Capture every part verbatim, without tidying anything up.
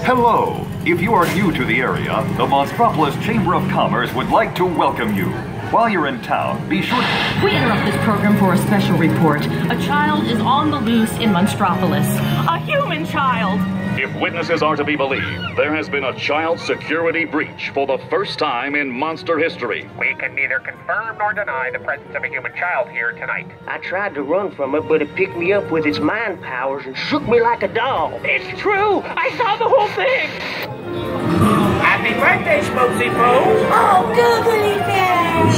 Hello. If you are new to the area, the Monstropolis Chamber of Commerce would like to welcome you. While you're in town, be sure to... We interrupt this program for a special report. A child is on the loose in Monstropolis. A human child! If witnesses are to be believed, there has been a child security breach for the first time in monster history. We can neither confirm nor deny the presence of a human child here tonight. I tried to run from it, but it picked me up with its mind powers and shook me like a doll. It's true! I saw the whole thing! Happy birthday, Smokesy Pose! Oh, googly bear!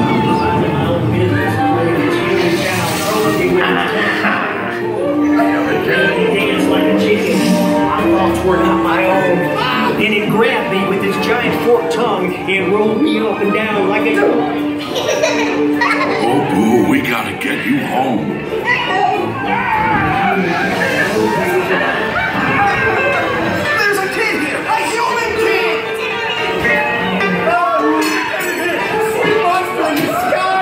Dance like a chicken. I thought were not my own. Then it grabbed me with its giant forked tongue and rolled me up and down like a... Oh, boo, we gotta get you home. There's a kid here! A human kid! Oh, monster in the sky!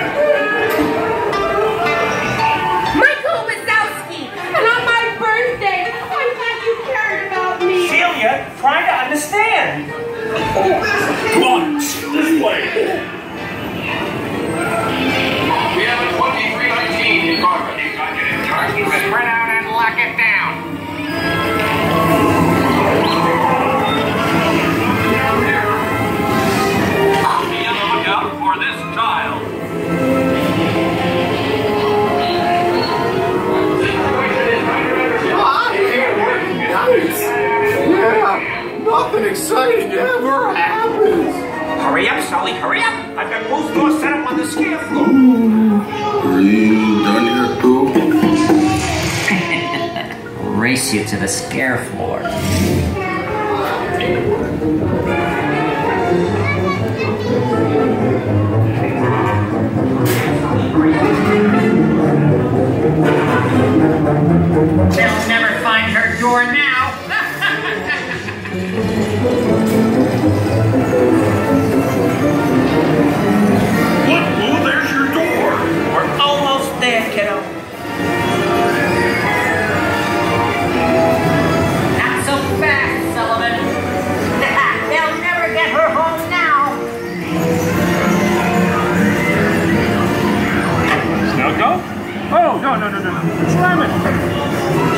Michael Wazowski! And on my birthday, I thought you cared about me! Celia, try to understand. Come on, this way. We have a twenty-three nineteen in progress. Spread out and lock it down. Be on the lookout for this child. Yeah, nothing exciting ever happens. Hurry up, Sully, hurry up. I've got both doors set up on the scale floor. Are you done here, boo? Race you to the scare floor. They'll never find her door now. What, boo? There's your door. We're almost there, kiddo. Not so fast, Sullivan. They'll never get her home now. Snuck up? Oh, no, no, no, no, no. Slam it.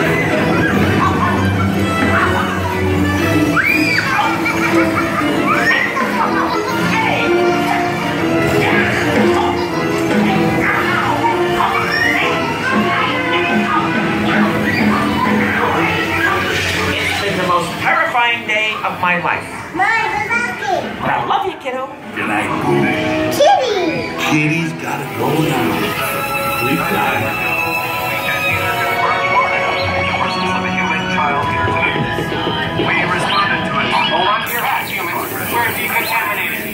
Terrifying day of my life. Mine, Wazowski! But I love you, kiddo. Good night, boo. Kitty! Kitty's gotta go now. Sleep tight. We responded to it. Hold on to your hats, humans. We're decontaminated.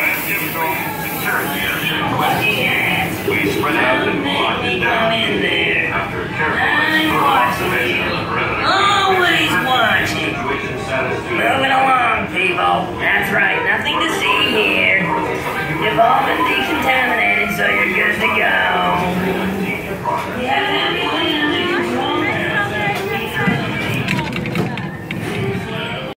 We spread out and walked down after careful observation of revenue. Always watching. Moving along, people. That's right, nothing to see here. You've all